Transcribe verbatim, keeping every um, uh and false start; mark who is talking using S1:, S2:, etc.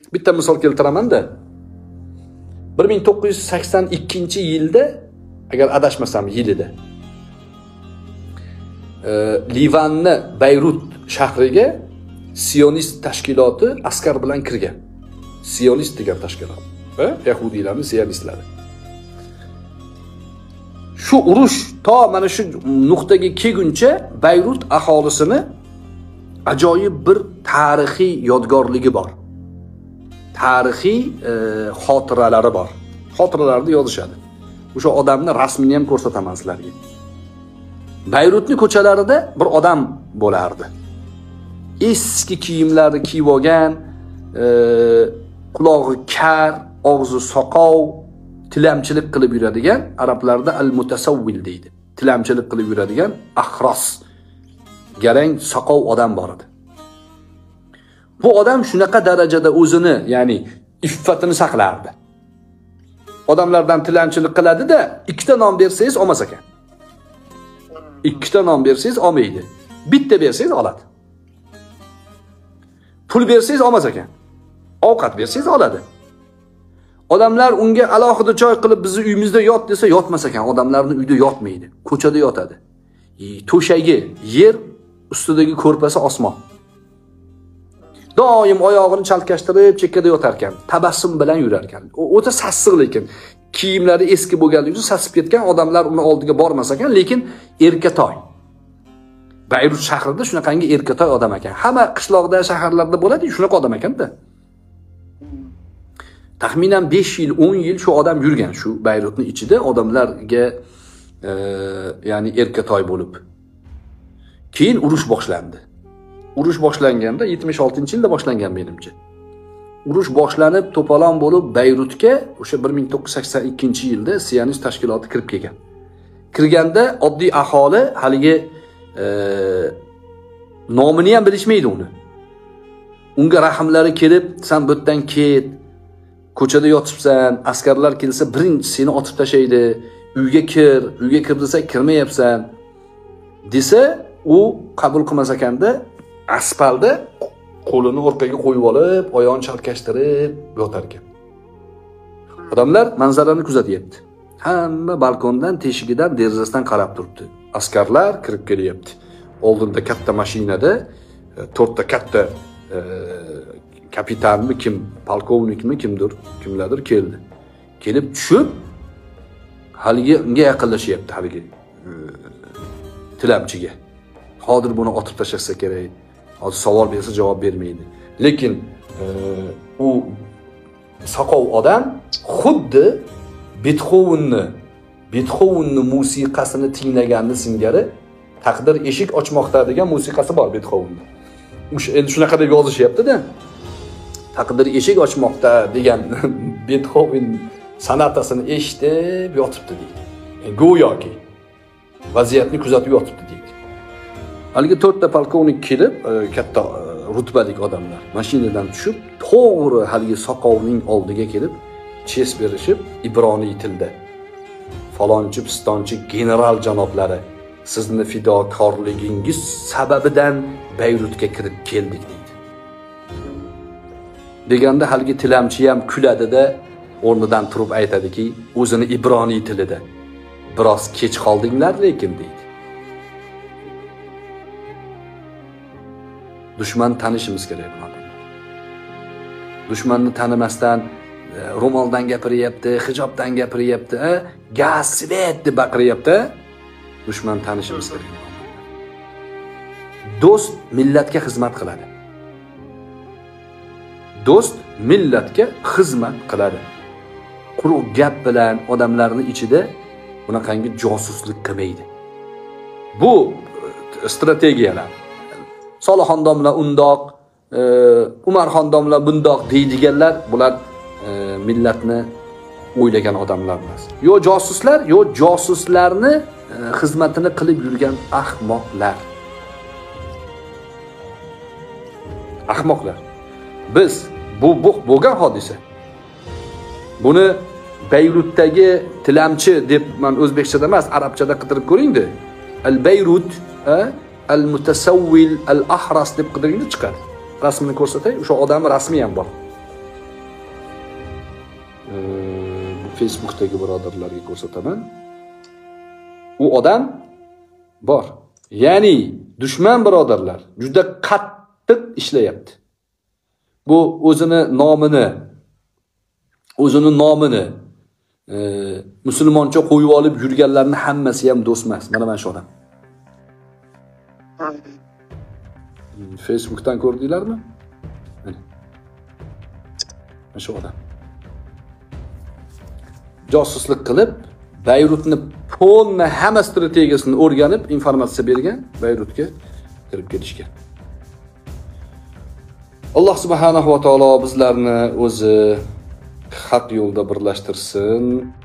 S1: Bitta misol keltiraman-da. bir ming to'qqiz yuz sakson ikkinchi yilda, agar adashmasam yilida, e, Livanni Bayrut shahriga Sionist tashkiloti askar bilan kirgan. Sionist degan tashkilot. Va yahudiylarning sionistlari. Shu urush to mana shu nuqtaga kelguncha Bayrut aholisini ajoyib bir tarixiy yodgorligi bor. Tarixiy e, xotiralari bor. Xotiralarni yozishadi. O'sha odamni rasmini ham ko'rsataman sizlarga. Bayrutning ko'chalarida bir odam bo'lardi. Eski kiyimlarni kiyib olgan, e, qulog'i kar, og'zi soqov, tilamchilik qilib yuradigan, arablarda al-mutasawwil deydi. Tilamchilik qilib yuradigan ahros, garang soqov odam bor edi. Bu odam shunaqa darajada o'zini, ya'ni iffatini saqlardi. Odamlardan tilamchilik qiladi-da, ikkita non bersangiz olmas ekan. Ikkita non bersangiz olmaydi. Bitta bersangiz oladi. Pul bersangiz olmas ekan. Ovqat bersangiz oladi. Odamlar unga alohida choy qilib bizni uyimizda yot desa yotmas ekan. Odamlarning uyda yotmaydi. Ko'chada yotadi. To'shagi yer, ustidagi ko'rpasi osmon. Doim oyog'ini chalkashtirib chekkada yotar ekan. Tabassum bilan yurar ekan. O'ta sassiq lekin kiyimlari eski bo'lganligi uchun sasib ketgan, odamlar uni oldiga bormas ekan, lekin erkatoy. Bayrut shahrida shunaqangi erkatoy odam ekan. Hamma qishloqda, shaharlarda bo'ladi, shunaqa odam ekanda. Taxminan besh yil, o'n yil shu odam yurgan shu Bayrutning ichida odamlarga e, ya'ni erkatoy bo'lib. Keyin urush boshlandi. Urush boshlanganda yetmish oltinchi yilda boshlangan menimcha. Urush boshlanib to'polon bo'lib Bayrutga o'sha bir ming to'qqiz yuz sakson ikkinchi yilda Sionist tashkiloti kirib kelgan. Kirganda oddiy aholi haligi e, nomini ham bilishmaydi uni. Unga rahmlari kelib, "Sen bu yerdan ket, ko'chada yotibsan, askarlar kelsa birinchi seni otib tashlaydi, uyga kir, uyga kir desa kirmayapsan" desa, u qabul qilmas ekanda, aspalda qo'lini orqaga qo'yib olib, oyog'ini chalkashtirib yotar ekan. Odamlar manzarani kuzatyapti. Hamma balkondan, teshigidan, derazasidan qarab turibdi. Askarlar kirib kelyapti. Oldinda katta mashinada to'rtta katta e, kapitanmi kim, polkovnikmi kimdir, kimlardir keldi. Kelib tushib, haligi unga yaqinlashyapti, haligi e, tilamchiga. Hozir buni otib tashlasa kerak. Hozir savol bersa javob bermaydi. Lekin e, u soqov odam xuddi Beethovenni, Beethovenni musiqasini tinglaganni singari taqdir eshik ochmoqda degan musiqasi bor Beethovenning. Endi shunaqa deb yozishyapti-da. Taqdir eshik ochmoqda degan Beethoven sonatasini eshitib yotibdi deydi. Yani go'yoki vaziyatni kuzatib yotibdi deydi. Haligi to'rtta polkovnik kelib, katta rutbalik odamlar mashinadan tushib, to'g'ri haligi soqovning oldiga kelib, ches berishib, ibroniy tilda: "Falonchi pistonchi general janoblari, sizni fidokorligingiz sababidan Bayrutga kirib keldik" deydi. Deganda haligi tilamchi ham kuladi-da, o'rnidan turib aytadiki, o'zini ibroniy tilida: "Biroz kech qoldinglar lekin" deydi. Dushman tanishimiz kerak bo'ladi. Dushmanni tanimasdan ro'moldan gapiryapti, hijobdan gapiryapti, gaz svet deb baqiryapti. Dushman tanishimiz kerak bo'ladi. Do'st millatga xizmat qiladi. Do'st millatga xizmat qiladi. Quruq gap bilan odamlarning ichida bunaqangi josuslik qilmaydi. Bu strategiyalar. Solixon domla undoq, e, Umarxon domla bundoq deydiganlar, bular e, millatni o'ylagan odamlar emas. Yo josuslar, yo josuslarni e, xizmatini qilib yurgan ahmoqlar. Ahmoqlar. Biz bu bu bo'lgan hodisa. Buni Bayrutdagi tilamchi deb men o'zbekchada emas, arabchada qidirib ko'ring-da. Al-Bayrut, a Al-Mutasawwil, Al-Ahras deb qidiringda chiqadi. Rasmini ko'rsatay, o'sha odamning rasmi ham bor. Facebook'dagi birodarlarga ko'rsataman. U odam bor. Ya'ni dushman birodarlar juda qattiq ishlayapti. Bu o'zini nomini, o'zini nomini e, musulmoncha qo'yib olib yurganlarning hammasi ham do'st emas. Mana men shu odam. Facebook'dan ko'rdinglarmi? Mana shu odam. Josuslik qilib, Beyrutni polna hamma strategiyasini o'rganib, informatsiya bergan, Beyrutga kirib ketishgan. Alloh subhanahu va taolo bizlarni o'zi haq yo'lda birlashtirsin.